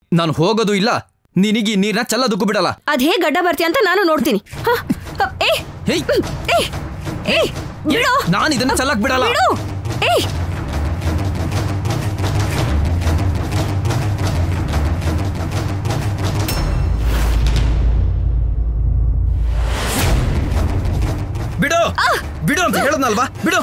ನಾನು ಹೋಗೋದು ಇಲ್ಲ, ನಿನಗೆ ಈ ನೀರನ್ನ ಚೆಲ್ಲೋದಕ್ಕೂ ಬಿಡಲ್ಲ. ಅದ್ ಹೇಗೆ ಗಡ್ಡ ಬರ್ತೀಯ ಅಂತ ನಾನು ನೋಡ್ತೀನಿ. ನಾನು ಇದನ್ನ ಚೆಲ್ಲಕ್ ಬಿಡಲ್ಲ. ಬಿಡು ಬಿಡು ಅಂತ ಹೇಳದ್ನಲ್ವಾ, ಬಿಡು.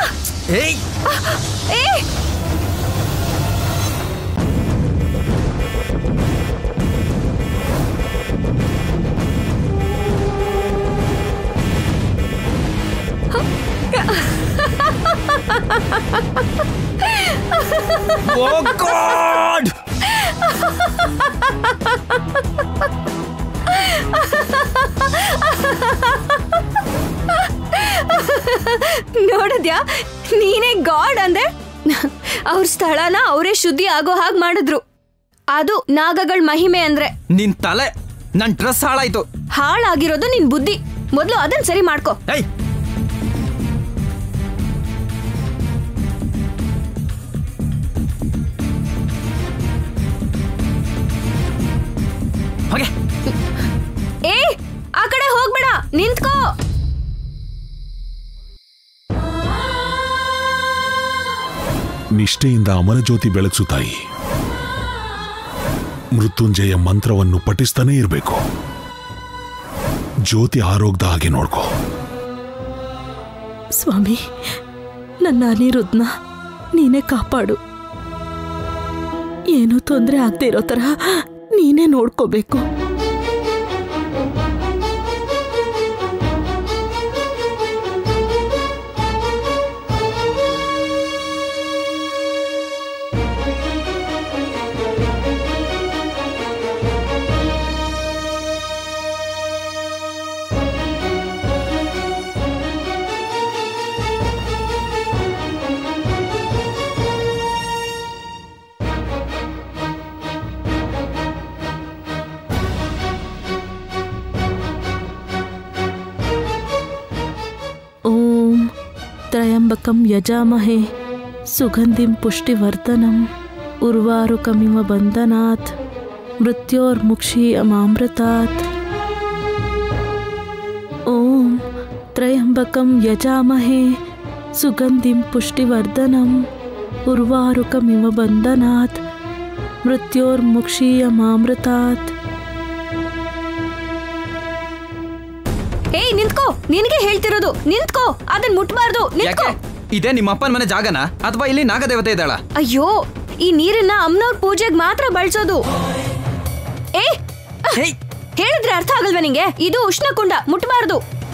Oh God! ನೋಡಿದ್ಯಾ, ನೀನೇ ಗಾಡ್ ಅಂದೆ. ಅವ್ರ ಸ್ಥಳನ ಅವರೇ ಶುದ್ಧಿ ಆಗೋ ಹಾಗೆ ಮಾಡಿದ್ರು. ಅದು ನಾಗಗಳ ಮಹಿಮೆ ಅಂದ್ರೆ. ನಿನ್ ತಲೆ, ನನ್ ಡ್ರೆಸ್ ಹಾಳಾಯ್ತು. ಹಾಳಾಗಿರೋದು ನಿನ್ ಬುದ್ಧಿ. ಮೊದ್ಲು ಅದನ್ನ ಸರಿ ಮಾಡ್ಕೋ. ಆ ಕಡೆ ಹೋಗ್ಬೇಡ, ನಿಂತ್ಕೋ. ನಿಷ್ಠೆಯಿಂದ ಅಮರಜ್ಯೋತಿ ಬೆಳಗ್ಸು ತಾಯಿ. ಮೃತ್ಯುಂಜಯ ಮಂತ್ರವನ್ನು ಪಠಿಸ್ತಾನೇ ಇರಬೇಕು. ಜ್ಯೋತಿ ಆರೋಗ್ಯದ ಹಾಗೆ ನೋಡ್ಕೋ. ಸ್ವಾಮಿ, ನನ್ನ ಅನಿರುದ್ಧನ ನೀನೇ ಕಾಪಾಡು. ಏನೂ ತೊಂದರೆ ಆಗದೆ ಇರೋ ತರ ನೀನೇ ನೋಡ್ಕೋಬೇಕು. त्रयंबकं यजामहे सुगंधिं पुष्टिवर्धनम् उर्वारुकमिव बन्धनात् मृत्योर्मुक्षीयमामृतात्। ओम त्रयंबकं यजामहे सुगंधिं पुष्टिवर्धनम् उर्वारुकमिव बन्धनात् मृत्योर्मुक्षीयमामृतात्। ನಿಂತ್ಕೋ, ನಿನಗೆ ಹೇಳ್ತಿರೋದು ನಿಂತ್ಕೋ, ಅದನ್ನ ಮುಟ್ಬಾರ್ದು. ನಿಂತ್ಕೋ. ಇದೇ ನಿಮ್ಮ ಅಪ್ಪನ ಮನೆ ಜಾಗನಾ ಅಥವಾ ಇಲ್ಲಿ ನಾಗದೇವತೆ ಇದ್ದಾಳ? ಅಯ್ಯೋ, ಈ ನೀರನ್ನ ಅಮ್ಮನವ್ರ ಪೂಜೆಗೆ ಮಾತ್ರ ಬಳಸೋದು. ಹೇಳಿದ್ರೆ ಅರ್ಥ ಆಗಲ್ವಾ ನಿಂಗೆ? ಇದು ಉಷ್ಣಕುಂಡ, ಮುಟ್ಬಾರ್ದು.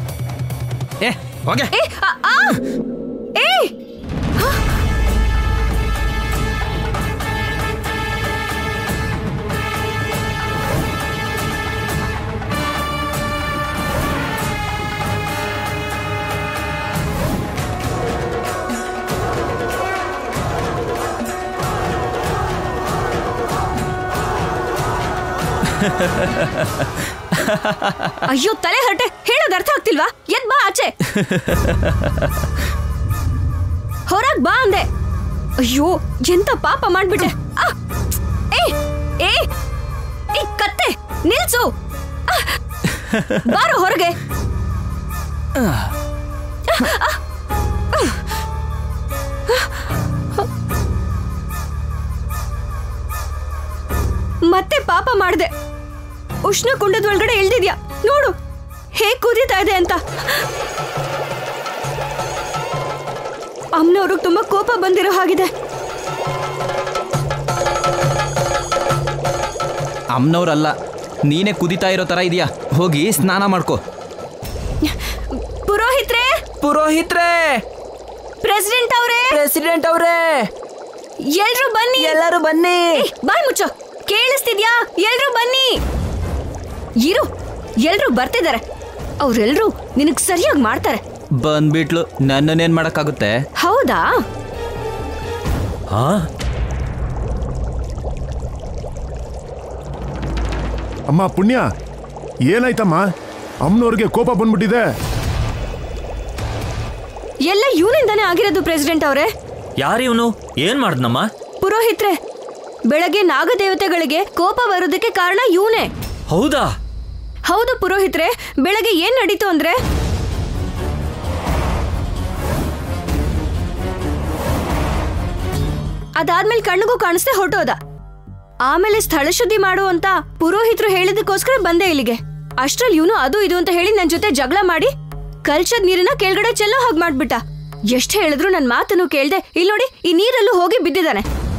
ಅಯ್ಯೋ ತಲೆ ಹರಟೆ, ಹೇಳೋದು ಅರ್ಥ ಆಗ್ತಿಲ್ವಾ? ಎದ್ ಬಾ ಆಚೆ. ಹೊರಗ್ ಬಾ ಅಂದೆ. ಅಯ್ಯೋ ಎಂತ ಪಾಪ ಮಾಡ್ಬಿಟ್ಟೆ. ಕತ್ತೆ ನಿಲ್ಸು, ಬಾರೋ ಹೊರಗೆ. ಮತ್ತೆ ಪಾಪ ಮಾಡ್ದೆ. ಉಷ್ಣ ಕುಂಡದ ಒಳಗಡೆ ಇಳ್ದಿದ್ಯಾ ನೋಡು, ಹೇಗ್ ಕುದೀತಾ ಇದೆ ಅಂತ. ಅಮ್ಮನವ್ರಿಗೆ ತುಂಬಾ ಕೋಪ ಬಂದಿರೋ ಹಾಗಿದೆ. ಅಮ್ಮನವ್ರಲ್ಲ, ನೀನೇ ಕುದಿತಾ ಇರೋ ತರ ಇದೆಯಾ. ಹೋಗಿ ಸ್ನಾನ ಮಾಡ್ಕೋ. ಪುರೋಹಿತ್ರೆ, ಪುರೋಹಿತ್ರೆ, ಪ್ರೆಸಿಡೆಂಟ್ ಅವರೇ, ಪ್ರೆಸಿಡೆಂಟ್ ಅವರೇ, ಎಲ್ರು ಬನ್ನಿ, ಎಲ್ಲರೂ ಬನ್ನಿ. ಬಾಯ್ ಮುಚ್ಚೋ, ಕೇಳಿಸ್ತಿದ್ಯಾ? ಎಲ್ರು ಬನ್ನಿ. ಇರು, ಎಲ್ರು ಬರ್ತಿದ್ದಾರೆ. ಅವ್ರೆಲ್ರು ನಿನಗ್ ಸರಿಯಾಗಿ ಮಾಡ್ತಾರೆ. ಬಂದ್ಬಿಟ್ಲು, ನನ್ನನ್ನೇನ್ ಮಾಡಕ್ಕಾಗುತ್ತೆ? ಹೌದಾ? ಅಮ್ಮ ಪುಣ್ಯ, ಏನಾಯ್ತಮ್ಮ? ಅಮ್ಮನವ್ರಿಗೆ ಕೋಪ ಬಂದ್ಬಿಟ್ಟಿದೆ. ಎಲ್ಲ ಇವನಿಂದಾನೇ ಆಗಿರೋದು ಪ್ರೆಸಿಡೆಂಟ್ ಅವರೇ. ಯಾರಿವನು? ಏನ್ ಮಾಡ್ದನಮ್ಮ? ಪುರೋಹಿತ್ರೆ, ಬೆಳಗ್ಗೆ ನಾಗದೇವತೆಗಳಿಗೆ ಕೋಪ ಬರೋದಕ್ಕೆ ಕಾರಣ ಇವನೇ. ಹೌದಾ? ಹೌದು ಪುರೋಹಿತ್ರೆ, ಬೆಳಗ್ಗೆ ಏನ್ ನಡೀತು ಅಂದ್ರೆ ಅದಾದ್ಮೇಲೆ ಕಣ್ಣಿಗೂ ಕಾಣಿಸ್ದೆ ಹೊರಟೋದ. ಆಮೇಲೆ ಸ್ಥಳ ಶುದ್ಧಿ ಮಾಡು ಅಂತ ಪುರೋಹಿತರು ಹೇಳಿದಕ್ಕೋಸ್ಕರ ಬಂದೆ ಇಲ್ಲಿಗೆ. ಅಷ್ಟ್ರಲ್ಲಿ ಇವನು ಅದು ಇದು ಅಂತ ಹೇಳಿ ನನ್ ಜೊತೆ ಜಗಳ ಮಾಡಿ ಕಲ್ಚದ್ ನೀರನ್ನ ಕೆಳಗಡೆ ಚೆಲ್ಲೋ ಹಾಗೆ ಮಾಡ್ಬಿಟ್ಟ. ಎಷ್ಟು ಹೇಳಿದ್ರು ನನ್ ಮಾತನ್ನು ಕೇಳ್ದೆ. ಇಲ್ಲಿ ನೋಡಿ, ಈ ನೀರಲ್ಲೂ ಹೋಗಿ ಬಿದ್ದಿದ್ದಾನೆ.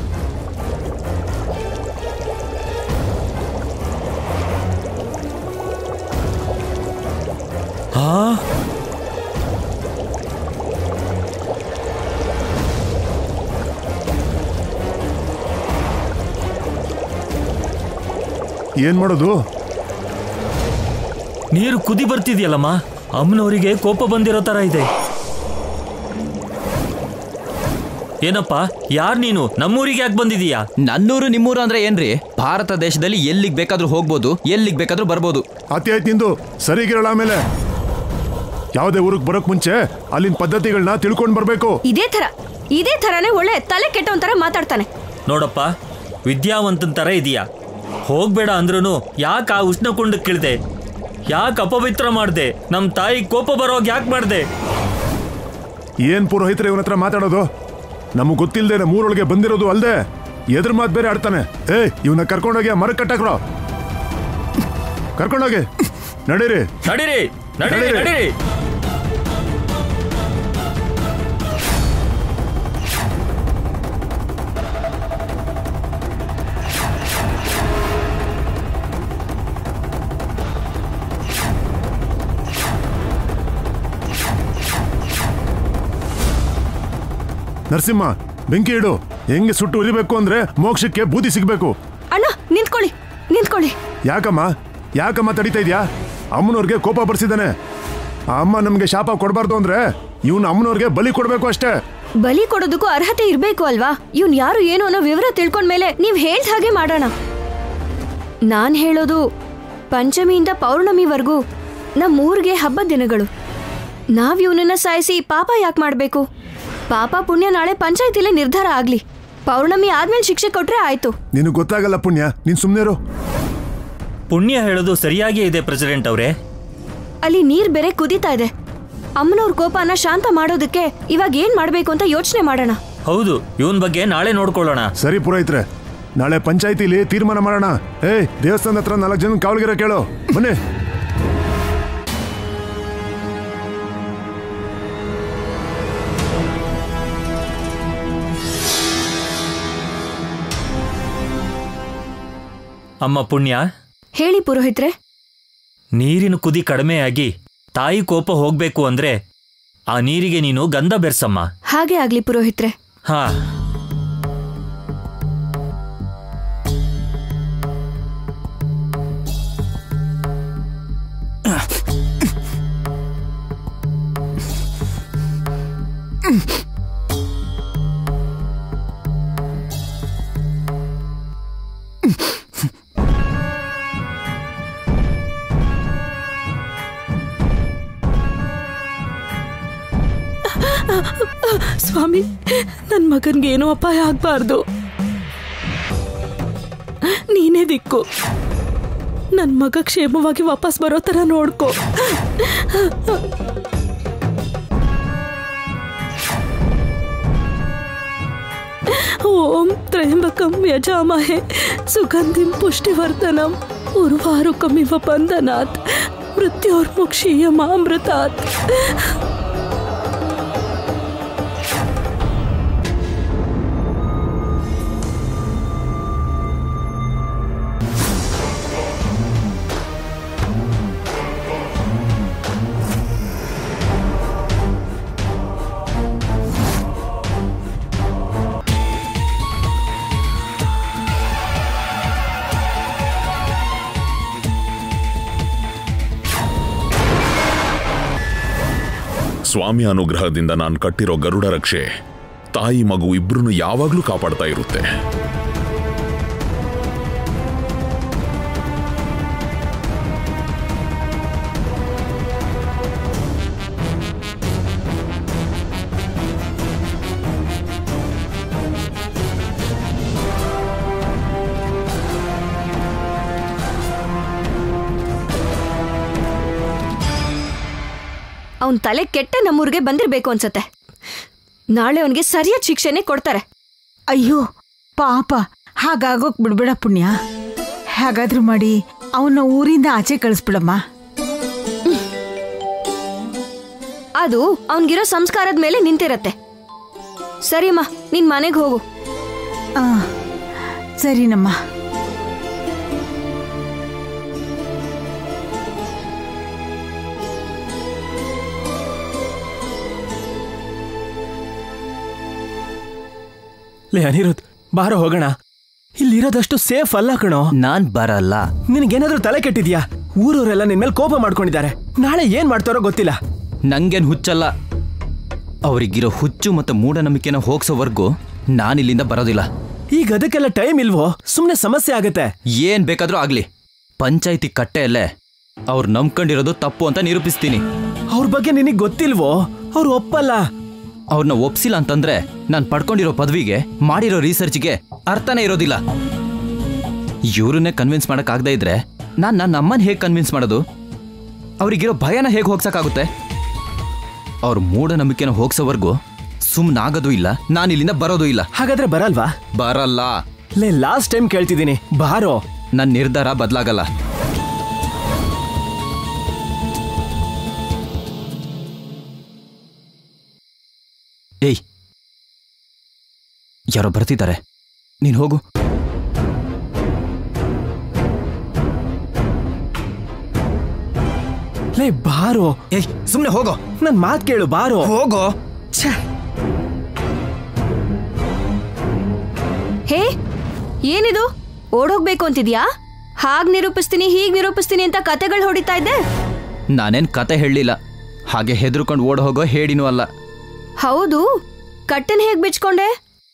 ಏನ್ ಮಾಡೋದು? ನೀರು ಕುದಿ ಬರ್ತಿದ್ಯಲ್ಲಮ್ಮ, ಅಮ್ಮನವರಿಗೆ ಕೋಪ ಬಂದಿರೋ ತರ ಇದೆ. ಏನಪ್ಪ, ಯಾರ್ ನೀನು? ನಮ್ಮೂರಿಗೆ ಯಾಕೆ ಬಂದಿದೀಯಾ? ನನ್ನೂರು ನಿಮ್ಮೂರು ಅಂದ್ರೆ ಏನ್ರಿ? ಭಾರತ ದೇಶದಲ್ಲಿ ಎಲ್ಲಿಗ್ ಬೇಕಾದ್ರೂ ಹೋಗ್ಬೋದು, ಎಲ್ಲಿಗ್ ಬೇಕಾದ್ರೂ ಬರ್ಬೋದು. ಅತಿ ಆಯ್ತು ನಿಂದು. ಸರಿಗಿರಲ್ಲ. ಆಮೇಲೆ ಯಾವುದೇ ಊರಿಗೆ ಬರೋಕ್ ಮುಂಚೆ ಅಲ್ಲಿನ ಪದ್ಧತಿಗಳನ್ನ ತಿಳ್ಕೊಂಡ್ ಬರ್ಬೇಕು. ಇದೇ ಥರನೇ ಒಳ್ಳೆ ತಲೆ ಕೆಟ್ಟವನ್ ತರ ಮಾತಾಡ್ತಾನೆ. ನೋಡಪ್ಪ, ವಿದ್ಯಾವಂತನ ತರ ಇದೀಯಾ. ಹೋಗ್ಬೇಡ ಅಂದ್ರೂ ಯಾಕೆ ಆ ಉಷ್ಣ ಕುಂಡಕ್ಕೆ ಇಳ್ದೆ? ಯಾಕೆ ಅಪವಿತ್ರ ಮಾಡ್ದೆ? ನಮ್ಮ ತಾಯಿ ಕೋಪ ಬರೋಗ್ ಯಾಕೆ ಮಾಡ್ದೆ? ಏನ್ ಪುರೋಹಿತರೆ ಇವನ ಹತ್ರ ಮಾತಾಡೋದು? ನಮಗ್ ಗೊತ್ತಿಲ್ಲದೆ ಮೂರೊಳಗೆ ಬಂದಿರೋದು ಅಲ್ದೆ ಎದ್ರ ಮಾತು ಬೇರೆ ಆಡ್ತಾನೆ. ಇವನ್ನ ಕರ್ಕೊಂಡೋಗಿ ಮರ ಕಟ್ಟಾಕ್ರೋ. ಕರ್ಕೊಂಡೋಗಿ. ನಡೀರಿ ನಡೀರಿ ನಡೀರಿ ನಡೀರಿ. ನರಸಿಂಹ, ಬೆಂಕಿ ಇಡು. ಹೆಂಗೆ ಸುಟ್ಟು ಉರಿಬೇಕು ಅಂದ್ರೆ ಮೋಕ್ಷಕ್ಕೆ ಬೂದಿ ಸಿಗ್ಬೇಕು. ಅಣ್ಣ ನಿಂತ್ಕೊಳ್ಳಿ. ಯಾಕಮ್ಮ ತಡೀತಾ ಇದ್ಯಾ? ಅಮ್ಮನವ್ರಿಗೆ ಕೋಪ ಬರ್ಸಿದ್ದಾನೆ. ಆ ಅಮ್ಮ ನಮ್ಗೆ ಶಾಪ ಕೊಡಬಾರ್ದು ಅಂದ್ರೆ ಇವನು ಅಮ್ಮನವ್ರಿಗೆ ಬಲಿ ಕೊಡ್ಬೇಕು ಅಷ್ಟೇ. ಬಲಿ ಕೊಡೋದಕ್ಕೂ ಅರ್ಹತೆ ಇರ್ಬೇಕು ಅಲ್ವಾ? ಇವ್ನ್ ಯಾರು ಏನು ಅನ್ನೋ ವಿವರ ತಿಳ್ಕೊಂಡ್ಮೇಲೆ ನೀವ್ ಹೇಳ್ದ ಹಾಗೆ ಮಾಡೋಣ. ನಾನ್ ಹೇಳೋದು ಪಂಚಮಿಯಿಂದ ಪೌರ್ಣಮಿವರೆಗೂ ನಮ್ಮೂರ್ಗೆ ಹಬ್ಬದ ದಿನಗಳು. ನಾವ್ ಇವನನ್ನ ಸಾಯಿಸಿ ಪಾಪ ಯಾಕೆ ಮಾಡ್ಬೇಕು? ಪಾಪ ಪುಣ್ಯ ನಾಳೆ ಪಂಚಾಯತಿಲೇ ನಿರ್ಧಾರ ಆಗ್ಲಿ. ಪೌರ್ಣಮಿ ಆದ್ಮೇಲೆ ಶಿಕ್ಷೆ ಕೊಟ್ರೆ ಆಯ್ತು. ನಿನಗೆ ಗೊತ್ತಾಗಲ್ಲ ಪುಣ್ಯ, ನೀನ್ ಸುಮ್ನೆ ಇರು. ಪುಣ್ಯ ಹೇಳೋದು ಸರಿಯಾಗಿಯೇ ಇದೆ ಪ್ರೆಸಿಡೆಂಟ್ ಅವರೇ. ಅಲ್ಲಿ ನೀರ್ ಬೇರೆ ಕುದೀತಾ ಇದೆ. ಅಮ್ಮನವ್ರ ಕೋಪನ ಶಾಂತ ಮಾಡೋದಕ್ಕೆ ಇವಾಗ ಏನ್ ಮಾಡ್ಬೇಕು ಅಂತ ಯೋಚನೆ ಮಾಡೋಣ. ಹೌದು, ಇವನ್ ಬಗ್ಗೆ ನಾಳೆ ನೋಡ್ಕೊಳ್ಳೋಣ. ಸರಿ ಪುರೋಹಿತ್ರೆ, ನಾಳೆ ಪಂಚಾಯತಿಲಿ ತೀರ್ಮಾನ ಮಾಡೋಣ. ದೇವಸ್ಥಾನದ ಹತ್ರ 4 ಜನ ಕಾವಲಿಗಿರ ಕೇಳು. ಬನ್ನಿ. ಅಮ್ಮ ಪುಣ್ಯ, ಹೇಳಿ ಪುರೋಹಿತ್ರೆ. ನೀರಿನ ಕುದಿ ಕಡಿಮೆಯಾಗಿ ತಾಯಿ ಕೋಪ ಹೋಗ್ಬೇಕು ಅಂದ್ರೆ ಆ ನೀರಿಗೆ ನೀನು ಗಂಧ ಬೆರ್ಸಮ್ಮ. ಹಾಗೆ ಆಗ್ಲಿ ಪುರೋಹಿತ್ರೆ. ಹಾ. ಸ್ವಾಮಿ, ನನ್ನ ಮಗನ್ಗೆ ಏನೋ ಅಪಾಯ ಆಗ್ಬಾರ್ದು. ನೀನೇ ದಿಕ್ಕು. ನನ್ನ ಮಗ ಕ್ಷೇಮವಾಗಿ ವಾಪಸ್ ಬರೋ ತರ ನೋಡ್ಕೋ. ಓಂ ತ್ರ್ಯಂಬಕಂ ಯಜಾಮಹೇ ಸುಗಂಧಿಂ ಪುಷ್ಟಿವರ್ಧನಂ ಉರ್ವಾರುಕಮಿವ ಬಂಧನಾತ್ ಮೃತ್ಯೋರ್ಮುಕ್ಷೀಯಮಾಮೃತಾತ್. ಸ್ವಾಮಿ ಅನುಗ್ರಹದಿಂದ ನಾನು ಕಟ್ಟಿರೋ ಗರುಡ ರಕ್ಷೆ ತಾಯಿ ಮಗು ಇಬ್ರು ಯಾವಾಗ್ಲೂ ಕಾಪಾಡ್ತಾ ಇರುತ್ತೆ. ಅವನ್ ತಲೆ ಕೆಟ್ಟೆ ನಮ್ಮೂರಿಗೆ ಬಂದಿರ್ಬೇಕು ಅನ್ಸತ್ತೆ. ನಾಳೆ ಅವನಿಗೆ ಸರಿಯಾದ ಶಿಕ್ಷೆನೆ ಕೊಡ್ತಾರೆ. ಅಯ್ಯೋ ಪಾಪ, ಹಾಗಾಗೋಕ್ ಬಿಡ್ಬೇಡ ಪುಣ್ಯ. ಹಾಗಾದ್ರೂ ಮಾಡಿ ಅವನ್ನ ಊರಿಂದ ಆಚೆ ಕಳಿಸ್ಬಿಡಮ್ಮ. ಅದು ಅವನ್ಗಿರೋ ಸಂಸ್ಕಾರದ ಮೇಲೆ ನಿಂತಿರತ್ತೆ. ಸರಿಮ್ಮ, ನಿನ್ ಮನೆಗೆ ಹೋಗು. ಸರಿನಮ್ಮ. ಲೇ ಅನಿರುದ್ಧ್, ಬಾರೋ ಹೋಗೋಣ. ಇಲ್ಲಿರೋದಷ್ಟು ಸೇಫ್ ಅಲ್ಲ ಕಣೋ. ನಾನ್ ಬರಲ್ಲ. ನಿನಗೇನಾದ್ರೂ ತಲೆ ಕೆಟ್ಟಿದ್ಯಾ? ಊರವರೆಲ್ಲ ನಿನ್ ಮೇಲೆ ಕೋಪ ಮಾಡ್ಕೊಂಡಿದ್ದಾರೆ. ನಾಳೆ ಏನ್ ಮಾಡ್ತಾರೋ ಗೊತ್ತಿಲ್ಲ. ನಂಗೇನ್ ಹುಚ್ಚಲ್ಲ. ಅವರಿಗಿರೋ ಹುಚ್ಚು ಮತ್ತು ಮೂಢನಂಬಿಕೆನ ಹೋಗ್ಸೋವರೆಗೂ ನಾನಿಲ್ಲಿಂದ ಬರೋದಿಲ್ಲ. ಈಗ ಅದಕ್ಕೆಲ್ಲ ಟೈಮ್ ಇಲ್ವೋ? ಸುಮ್ನೆ ಸಮಸ್ಯೆ ಆಗತ್ತೆ. ಏನ್ ಬೇಕಾದ್ರೂ ಆಗ್ಲಿ, ಪಂಚಾಯಿತಿ ಕಟ್ಟೆಯಲ್ಲೇ ಅವ್ರು ನಂಬ್ಕೊಂಡಿರೋದು ತಪ್ಪು ಅಂತ ನಿರೂಪಿಸ್ತೀನಿ. ಅವ್ರ ಬಗ್ಗೆ ನಿನಗ್ ಗೊತ್ತಿಲ್ವೋ? ಅವ್ರು ಒಪ್ಪಲ್ಲ. ಅವ್ರನ್ನ ಒಪ್ಸಿಲ್ಲ ಅಂತಂದ್ರೆ ನಾನು ಪಡ್ಕೊಂಡಿರೋ ಪದವಿಗೆ, ಮಾಡಿರೋ ರಿಸರ್ಚ್ಗೆ ಅರ್ಥನೇ ಇರೋದಿಲ್ಲ. ಇವ್ರನ್ನೇ ಕನ್ವಿನ್ಸ್ ಮಾಡಕ್ಕಾಗದೇ ಇದ್ರೆ ನಾನು ನಮ್ಮನ್ನ ಹೇಗೆ ಕನ್ವಿನ್ಸ್ ಮಾಡೋದು? ಅವ್ರಿಗಿರೋ ಭಯನ ಹೇಗೆ ಹೋಗ್ಸಕ್ಕಾಗುತ್ತೆ? ಅವ್ರ ಮೂಢನಂಬಿಕೆನ ಹೋಗ್ಸೋವರೆಗೂ ಸುಮ್ಮನಾಗೋದು ಇಲ್ಲ, ನಾನು ಇಲ್ಲಿಂದ ಬರೋದು ಇಲ್ಲ. ಹಾಗಾದ್ರೆ ಬರಲ್ವಾ? ಬರಲ್ಲ. ಲೇ, ಲಾಸ್ಟ್ ಟೈಮ್ ಕೇಳ್ತಿದ್ದೀನಿ, ಬಾರೋ. ನನ್ನ ನಿರ್ಧಾರ ಬದಲಾಗಲ್ಲ. ಏಯ್, ಯಾರೋ ಬರ್ತಿದ್ದಾರೆ, ನೀನು ಹೋಗು. ಲೇ ಬಾರೋ. ಏಯ್, ಸುಮ್ಮನೆ ಹೋಗೋ. ನನ್ ಮಾತ್ ಕೇಳು, ಬಾರೋ. ಹೋಗೋ. ಹೇ, ಏನಿದು? ಓಡೋಗ್ಬೇಕು ಅಂತಿದ್ಯಾ? ಹಾಗ್ ನಿರೂಪಿಸ್ತೀನಿ, ಹೀಗ್ ನಿರೂಪಿಸ್ತೀನಿ ಅಂತ ಕತೆಗಳು ಹೊಡಿತಾ ಇದ್ದೆ. ನಾನೇನ್ ಕತೆ ಹೇಳಲಿಲ್ಲ. ಹಾಗೆ ಹೆದರ್ಕೊಂಡು ಓಡ್ ಹೋಗೋ ಹೇಳಿನೂ ಅಲ್ಲ. ಹೌದು, ಕಟ್ಟನ್ ಹೇಗ್ ಬಿಚ್ಕೊಂಡೆ?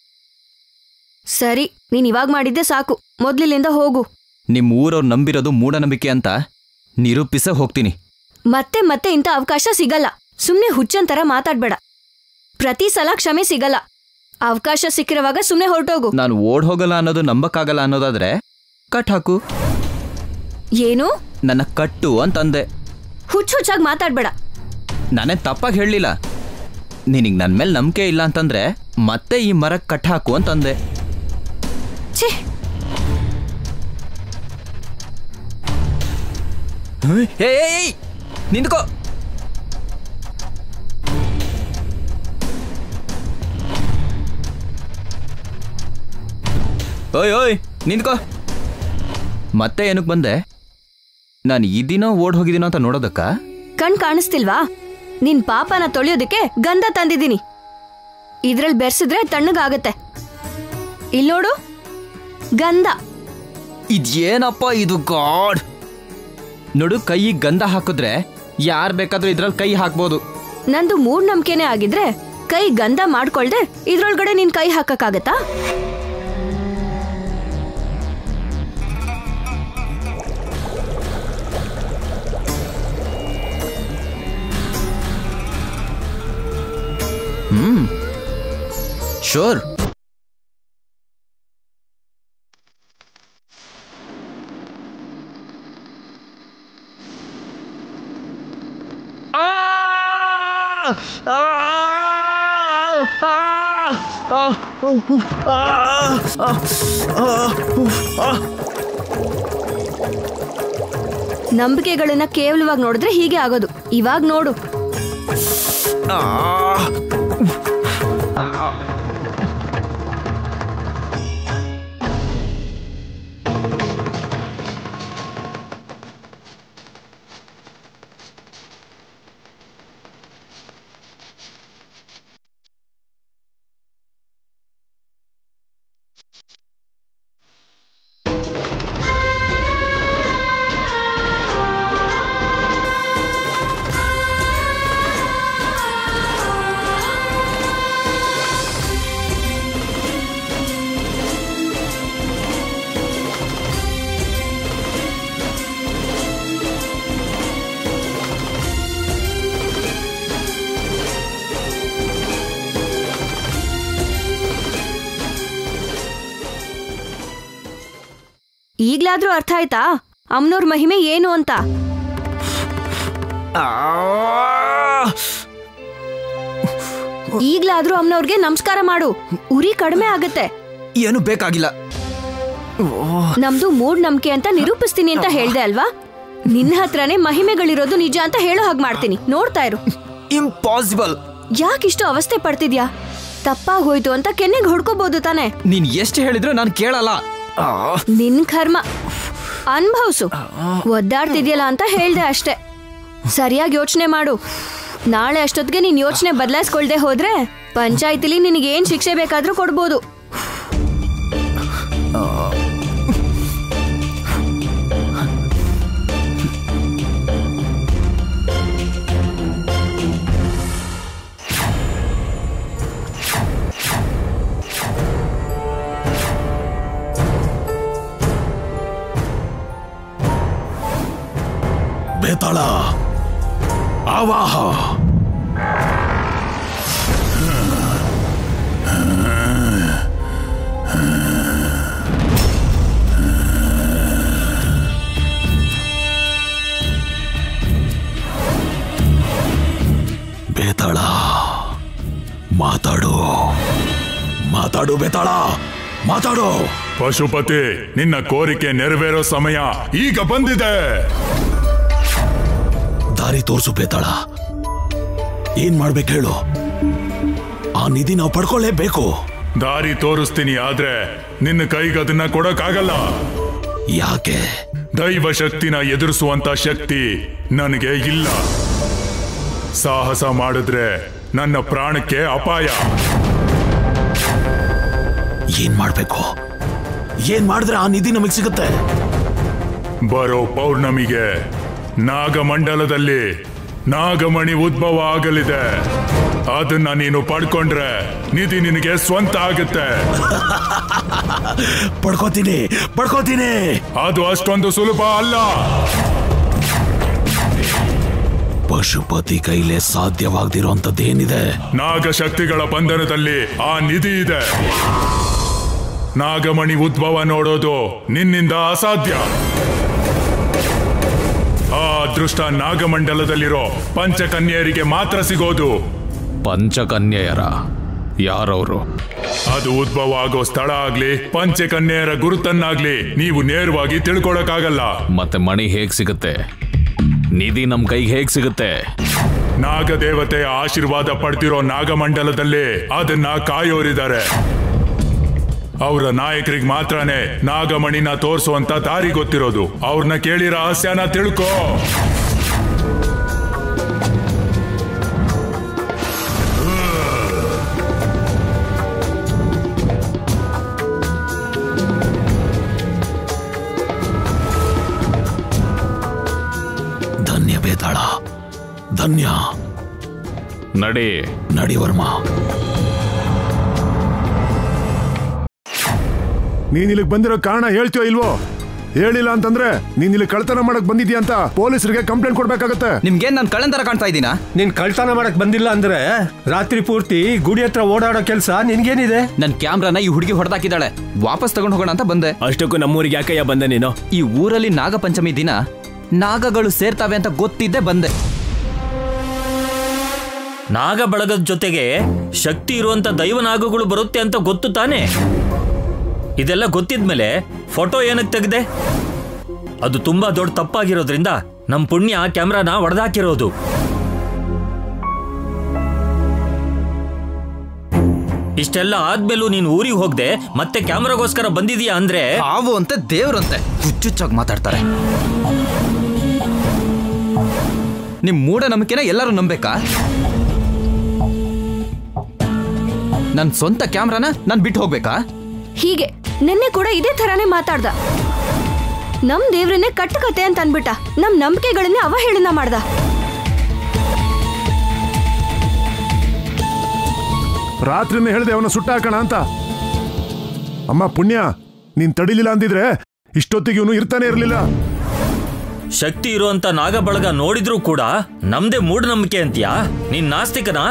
ಸರಿ, ನೀನ್ ಇವಾಗ ಮಾಡಿದ್ದೆ ಸಾಕು. ಮೊದ್ಲಿನಿಂದ ಹೋಗು. ನಿಮ್ ಊರವ್ರು ನಂಬಿರೋದು ಮೂಢನಂಬಿಕೆ ಅಂತ ನಿರೂಪಿಸ ಹೋಗ್ತೀನಿ. ಮತ್ತೆ ಮತ್ತೆ ಇಂಥ ಅವಕಾಶ ಸಿಗಲ್ಲ. ಸುಮ್ನೆ ಹುಚ್ಚಂತರ ಮಾತಾಡ್ಬೇಡ. ಪ್ರತಿ ಸಲ ಕ್ಷಮೆ ಸಿಗಲ್ಲ. ಅವಕಾಶ ಸಿಕ್ಕಿರುವಾಗ ಸುಮ್ನೆ ಹೊರಟೋಗು. ನಾನು ಓಡ್ ಹೋಗಲ್ಲ ಅನ್ನೋದು ನಂಬಕ್ಕಾಗಲ್ಲ ಅನ್ನೋದಾದ್ರೆ ಕಟ್ ಹಾಕು. ಏನು? ನನ್ನ ಕಟ್ಟು ಅಂತಂದೆ. ಹುಚ್ಚಾಗಿ ಮಾತಾಡ್ಬೇಡ. ನಾನೇ ತಪ್ಪಾಗಿ ಹೇಳಲಿಲ್ಲ. ನಿನಗೆ ನನ್ನ ಮೇಲೆ ನಂಬಿಕೆ ಇಲ್ಲ ಅಂತಂದ್ರೆ ಮತ್ತೆ ಈ ಮರಕ್ಕೆ ಕಟ್ ಹಾಕು ಅಂತಂದೆ. ಛೇ, ಏಯ್, ನಿಂತ್ಕೋ. ಓಯ್ ಓಯ್, ನಿಂತ್ಕೋ. ಮತ್ತೆ ಏನಕ್ಕೆ ಬಂದೆ? ನಾನು ಈ ದಿನ ಓಡ್ ಹೋಗಿದ್ದೀನೋ ಅಂತ ನೋಡೋದಕ್ಕ? ಕಣ್ ಕಾಣಿಸ್ತಿಲ್ವಾ? ನಿನ್ ಪಾಪನ ತೊಳೆಯೋದಕ್ಕೆ ಗಂಧ ತಂದಿದ್ದೀನಿ. ಇದ್ರಲ್ಲಿ ಬೆರ್ಸಿದ್ರೆ ತಣ್ಣಗಾಗತ್ತೆ. ಇಲ್ಲೋಡು, ಗಂಧ. ಇದೇನಪ್ಪ ಇದು? ಗಾಡ್, ನೋಡು, ಕೈಗೆ ಗಂಧ ಹಾಕಿದ್ರೆ ಯಾರು ಬೇಕಾದ್ರೂ ಇದ್ರಲ್ಲಿ ಕೈ ಹಾಕ್ಬೋದು. ನಂದು ಮೂಢನಂಬಿಕೆನೇ ಆಗಿದ್ರೆ ಕೈ ಗಂಧ ಮಾಡ್ಕೊಳ್ದೆ ಇದ್ರೊಳಗಡೆ ನಿನ್ ಕೈ ಹಾಕಕ್ಕಾಗತ್ತಾ? ಶೋರ್. ನಂಬಿಕೆಗಳನ್ನ ಕೇವಲವಾಗಿ ನೋಡಿದ್ರೆ ಹೀಗೆ ಆಗೋದು. ಇವಾಗ ನೋಡು. ಈಗ್ಲಾದ್ರೂ ಅರ್ಥ ಆಯ್ತಾ ಅಮ್ಮನವ್ರ ಮಹಿಮೆ ಏನು ಅಂತ? ಈಗ್ಲಾದ್ರೂ ಅಮ್ಮನವ್ರಿಗೆ ನಮಸ್ಕಾರ ಮಾಡು, ಉರಿ ಕಡಿಮೆ ಆಗತ್ತೆ. ಏನು ಬೇಕಾಗಿಲ್ಲ. ನಮ್ದು ಮೂಢನಂಬಿಕೆ ಅಂತ ನಿರೂಪಿಸ್ತೀನಿ ಅಂತ ಹೇಳ್ದೆ ಅಲ್ವಾ? ನಿನ್ನ ಹತ್ರನೇ ಮಹಿಮೆಗಳಿರೋದು ನಿಜ ಅಂತ ಹೇಳೋ ಹಾಗೆ ಮಾಡ್ತೀನಿ, ನೋಡ್ತಾ ಇರು. ಇಂಪಾಸಿಬಲ್. ಯಾಕಿಷ್ಟು ಅವಸ್ಥೆ ಪಡ್ತಿದ್ಯಾ? ತಪ್ಪಾಗೋಯ್ತು ಅಂತ ಕೆನ್ನೆಗೆ ಹೊಡ್ಕೋಬಹುದು ತಾನೆ. ನೀನ್ ಎಷ್ಟು ಹೇಳಿದ್ರು ನಾನು ಕೇಳಲ್ಲ. ನಿನ್ ಕರ್ಮ ಅನ್ಭವ್ಸು. ಒದ್ದಾಡ್ತಿದ್ಯಲ್ಲ ಅಂತ ಹೇಳ್ದೆ ಅಷ್ಟೇ. ಸರಿಯಾಗಿ ಯೋಚನೆ ಮಾಡು. ನಾಳೆ ಅಷ್ಟೊತ್ತಿಗೆ ನೀನ್ ಯೋಚನೆ ಬದಲಾಯಿಸ್ಕೊಳ್ದೆ ಹೋದ್ರೆ ಪಂಚಾಯತಿಲಿ ನಿನಗೇನ್ ಶಿಕ್ಷೆ ಬೇಕಾದ್ರೂ ಕೊಡ್ಬೋದು. ಬೇತಾಳ ಆವಾಹ. ಬೇತಾಳ ಮಾತಾಡು, ಮಾತಾಡು ಬೇತಾಳ ಮಾತಾಡು. ಪಶುಪತಿ, ನಿನ್ನ ಕೋರಿಕೆ ನೆರವೇರೋ ಸಮಯ ಈಗ ಬಂದಿದೆ. ದಾರಿ ತೋರಿಸು ಬೇತಾಳ. ಏನ್ ಮಾಡ್ಬೇಕು ಹೇಳು? ಆ ನಿಧಿ ನಾವು ಪಡ್ಕೊಳ್ಳೇಬೇಕು. ದಾರಿ ತೋರಿಸ್ತೀನಿ, ಆದ್ರೆ ನಿನ್ನ ಕೈಗೆ ಅದನ್ನ ಕೊಡಕ್ಕಾಗಲ್ಲ. ಯಾಕೆ? ದೈವ ಶಕ್ತಿನ ಎದುರಿಸುವಂತ ಶಕ್ತಿ ನನಗೆ ಇಲ್ಲ. ಸಾಹಸ ಮಾಡಿದ್ರೆ ನನ್ನ ಪ್ರಾಣಕ್ಕೆ ಅಪಾಯ. ಏನ್ ಮಾಡ್ಬೇಕು? ಏನ್ ಮಾಡಿದ್ರೆ ಆ ನಿಧಿ ನಮಗೆ ಸಿಗುತ್ತೆ? ಬರೋ ಪೌರ್ಣಮಿಗೆ ನಾಗಮಂಡಲದಲ್ಲಿ ನಾಗಮಣಿ ಉದ್ಭವ ಆಗಲಿದೆ. ಅದನ್ನ ನೀನು ಪಡ್ಕೊಂಡ್ರೆ ನಿಧಿ ನಿನಗೆ ಸ್ವಂತ ಆಗುತ್ತೆ. ಪಡ್ಕೋತೀನಿ ಪಡ್ಕೋತೀನಿ. ಅದು ಅಷ್ಟೊಂದು ಸುಲಭ ಅಲ್ಲ. ಪಶುಪತಿ ಕೈಲೇ ಸಾಧ್ಯವಾಗದಿರುವಂತದ್ದೇನಿದೆ? ನಾಗಶಕ್ತಿಗಳ ಬಂಧನದಲ್ಲಿ ಆ ನಿಧಿ ಇದೆ. ನಾಗಮಣಿ ಉದ್ಭವ ನೋಡೋದು ನಿನ್ನಿಂದ ಅಸಾಧ್ಯ. ಆ ಅದೃಷ್ಟ ನಾಗಮಂಡಲದಲ್ಲಿರೋ ಪಂಚಕನ್ಯರಿಗೆ ಮಾತ್ರ ಸಿಗೋದು. ಪಂಚಕನ್ಯೆಯರ? ಯಾರವರು? ಅದು ಉದ್ಭವ ಆಗೋ ಸ್ಥಳ ಆಗ್ಲಿ ಪಂಚಕನ್ಯೆಯರ ಗುರುತನ್ನಾಗ್ಲಿ ನೀವು ನೇರವಾಗಿ ತಿಳ್ಕೊಳಕ್ಕಾಗಲ್ಲ. ಮತ್ತೆ ಮಣಿ ಹೇಗ್ ಸಿಗುತ್ತೆ? ನಿಧಿ ನಮ್ ಕೈಗೆ ಹೇಗ್ ಸಿಗುತ್ತೆ? ನಾಗದೇವತೆಯ ಆಶೀರ್ವಾದ ಪಡ್ತಿರೋ ನಾಗಮಂಡಲದಲ್ಲಿ ಅದನ್ನ ಕಾಯೋರಿದ್ದಾರೆ. ಅವರ ನಾಯಕರಿಗೆ ಮಾತ್ರನೇ ನಾಗಮಣಿನ ತೋರಿಸುವಂತ ದಾರಿ ಗೊತ್ತಿರೋದು. ಅವ್ರನ್ನ ಕೇಳಿ ರಹಸ್ಯನ ತಿಳ್ಕೋ. ಧನ್ಯ ಬೇತಾಳ, ಧನ್ಯ. ನಡಿ ನಡಿ ವರ್ಮ. ನೀನ್ ಇಲ್ಲಿಗೆ ಬಂದಿರೋ ಕಾರಣ ಹೇಳ್ತೀಯೋ ಇಲ್ವೋ? ಹೇಳಿಲ್ಲ ಅಂತಂದ್ರೆ ನೀನ್ ಇಲ್ಲಿ ಕಳ್ತನ ಮಾಡಕ್ ಬಂದಿದ್ಯಾ ಅಂತ ಪೊಲೀಸರಿಗೆ ಕಂಪ್ಲೇಂಟ್ ಕೊಡ್ಬೇಕಾಗತ್ತೆ. ನಿಮ್ಗೇನ್ ನಾನು ಕಳ್ಳಂತರ ಕಾಣ್ತಾ ಇದ್ದೀನಾ? ನೀನ್ ಕಳ್ತನ ಮಾಡಕ್ ಬಂದಿಲ್ಲ ಅಂದ್ರೆ ರಾತ್ರಿ ಪೂರ್ತಿ ಗುಡಿ ಹತ್ರ ಓಡಾಡೋ ಕೆಲ್ಸ ನಿನ್ಗೇನಿದೆ? ನನ್ ಕ್ಯಾಮ್ರಾನ ಈ ಹುಡುಗಿ ಹೊಡೆದಾಕಿದ್ದಾಳೆ. ವಾಪಸ್ ತಗೊಂಡು ಹೋಗೋಣ ಅಂತ ಬಂದೆ. ಅಷ್ಟಕ್ಕೂ ನಮ್ಮೂರಿಗೆ ಯಾಕಯ್ಯ ಬಂದೆ ನೀನು? ಈ ಊರಲ್ಲಿ ನಾಗಪಂಚಮಿ ದಿನ ನಾಗಗಳು ಸೇರ್ತಾವೆ ಅಂತ ಗೊತ್ತಿದ್ದೆ ಬಂದೆ. ನಾಗ ಬಳಗದ ಜೊತೆಗೆ ಶಕ್ತಿ ಇರುವಂತ ದೈವ ನಾಗಗಳು ಬರುತ್ತೆ ಅಂತ ಗೊತ್ತು ತಾನೆ? ಇದೆಲ್ಲ ಗೊತ್ತಿದ್ಮೇಲೆ ಫೋಟೋ ಏನಕ್ಕೆ ತೆಗೆದೆ? ಅದು ತುಂಬಾ ದೊಡ್ಡ ತಪ್ಪಾಗಿರೋದ್ರಿಂದ ನಮ್ ಪುಣ್ಯ ಕ್ಯಾಮ್ರಾನ ಒಡೆದಾಕಿರೋದು. ಇಷ್ಟೆಲ್ಲ ಆದ್ಮೇಲೂ ನೀನು ಊರಿಗೆ ಹೋಗದೆ ಮತ್ತೆ ಕ್ಯಾಮ್ರಾಗೋಸ್ಕರ ಬಂದಿದೀಯಾ ಅಂದ್ರೆ ಹಾವು ಅಂತೆ ದೇವ್ರಂತೆ ಹುಚ್ಚುಚ್ಚಾಗಿ ಮಾತಾಡ್ತಾರೆ. ನಿಮ್ ಮೂಢನಂಬಿಕೆನ ಎಲ್ಲರೂ ನಂಬೇಕಾ? ನನ್ ಸ್ವಂತ ಕ್ಯಾಮ್ರಾನ ನಾನ್ ಬಿಟ್ಟು ಹೋಗ್ಬೇಕಾ? ಹೀಗೆ ನಿನ್ನೆ ಕೂಡ ಇದೇ ತರಾನೇ ಮಾತಾಡ್ದ. ನಮ್ ದೇವ್ರನ್ನೇ ಕಟ್ಟುಕತೆ ಅಂತ ಅನ್ಬಿಟ್ಟ. ನಮ್ ನಂಬಿಕೆಗಳನ್ನೇ ಅವಹೇಳನ ಮಾಡ್ದ. ರಾತ್ರಿನೇ ಹೇಳ್ದೆ ಅವನ ಸುಟ್ಟಾಕೋಣ ಅಂತ. ಅಮ್ಮ ಪುಣ್ಯ, ನೀನ್ ತಡಿಲಿಲ್ಲ ಅಂದಿದ್ರೆ ಇಷ್ಟೊತ್ತಿಗೆ ಇವನು ಇರ್ತಾನೆ ಇರ್ಲಿಲ್ಲ. ಶಕ್ತಿ ಇರುವಂತ ನಾಗ ಬಳಗ ನೋಡಿದ್ರೂ ಕೂಡ ನಮ್ದೇ ಮೂಢನಂಬಿಕೆ ಅಂತೀಯಾ? ನೀನ್ ನಾಸ್ತಿಕನಾ?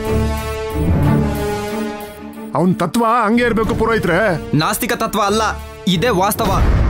ಅವನ್ ತತ್ವ ಹಂಗೆ ಇರ್ಬೇಕು ಪುರೋಹಿತ್ರೆ. ನಾಸ್ತಿಕ ತತ್ವ ಅಲ್ಲ, ಇದೇ ವಾಸ್ತವ.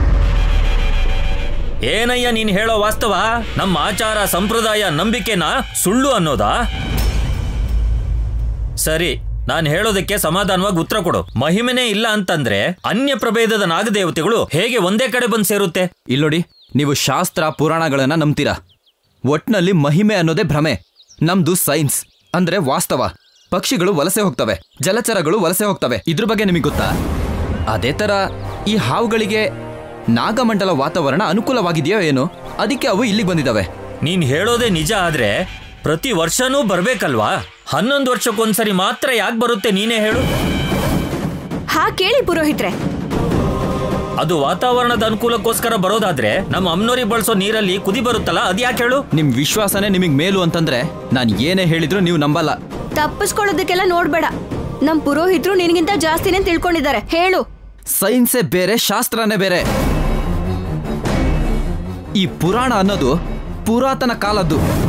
ಏನಯ್ಯ ನೀನ್ ಹೇಳೋ ವಾಸ್ತವ? ನಮ್ಮ ಆಚಾರ ಸಂಪ್ರದಾಯ ನಂಬಿಕೆನ ಸುಳ್ಳು ಅನ್ನೋದಾ? ಸರಿ, ನಾನು ಹೇಳೋದಕ್ಕೆ ಸಮಾಧಾನವಾಗಿ ಉತ್ತರ ಕೊಡು. ಮಹಿಮೆನೇ ಇಲ್ಲ ಅಂತಂದ್ರೆ ಅನ್ಯ ಪ್ರಭೇದದ ನಾಗದೇವತೆಗಳು ಹೇಗೆ ಒಂದೇ ಕಡೆ ಬಂದು ಸೇರುತ್ತೆ? ಇಲ್ಲೋಡಿ, ನೀವು ಶಾಸ್ತ್ರ ಪುರಾಣಗಳನ್ನ ನಂಬ್ತೀರಾ. ಒಟ್ನಲ್ಲಿ ಮಹಿಮೆ ಅನ್ನೋದೇ ಭ್ರಮೆ. ನಮ್ದು ಸೈನ್ಸ್ ಅಂದ್ರೆ ವಾಸ್ತವ. ಪಕ್ಷಿಗಳು ವಲಸೆ ಹೋಗ್ತವೆ, ಜಲಚರಗಳು ವಲಸೆ ಹೋಗ್ತವೆ. ಇದ್ರ ಬಗ್ಗೆ ನಿಮಗೆ ಗೊತ್ತಾ? ಅದೇ ತರ ಈ ಹಾವುಗಳಿಗೆ ನಾಗಮಂಡಲ ವಾತಾವರಣ ಅನುಕೂಲವಾಗಿದೆಯೋ ಏನೋ, ಅದಕ್ಕೆ ಅವು ಇಲ್ಲಿಗೆ ಬಂದಿದ್ದಾವೆ. ನೀನ್ ಹೇಳೋದೇ ನಿಜ ಆದ್ರೆ ಪ್ರತಿ ವರ್ಷನೂ ಬರ್ಬೇಕಲ್ವಾ? 11 ವರ್ಷಕ್ಕೊಂದ್ಸರಿ ಮಾತ್ರ ಯಾಕೆ ಬರುತ್ತೆ ನೀನೇ ಹೇಳು? ಹಾ ಕೇಳಿ ಪುರೋಹಿತ್ರೆ, ಅದು ವಾತಾವರಣದ ಅನುಕೂಲಕ್ಕೋಸ್ಕರ ಬರೋದಾದ್ರೆ ನಮ್ಮ ಅಮ್ನೋರಿ ಬಳಸೋ ನೀರಲ್ಲಿ ಕುದಿ ಬರುತ್ತಲ್ಲ, ಅದ್ ಯಾಕೆ ಹೇಳು? ನಿಮ್ ವಿಶ್ವಾಸನೇ ನಿಮಗ್ ಮೇಲು ಅಂತಂದ್ರೆ ನಾನು ಏನೇ ಹೇಳಿದ್ರು ನೀವು ನಂಬಲ್ಲ. ತಪ್ಪಿಸ್ಕೊಳ್ಳೋದಕ್ಕೆಲ್ಲ ನೋಡ್ಬೇಡ. ನಮ್ ಪುರೋಹಿತರು ನಿನಗಿಂತ ಜಾಸ್ತಿನೇ ತಿಳ್ಕೊಂಡಿದ್ದಾರೆ. ಹೇಳು. ಸೈನ್ಸೇ ಬೇರೆ, ಶಾಸ್ತ್ರನೇ ಬೇರೆ. ಈ ಪುರಾಣ ಅನ್ನೋದು ಪುರಾತನ ಕಾಲದ್ದು.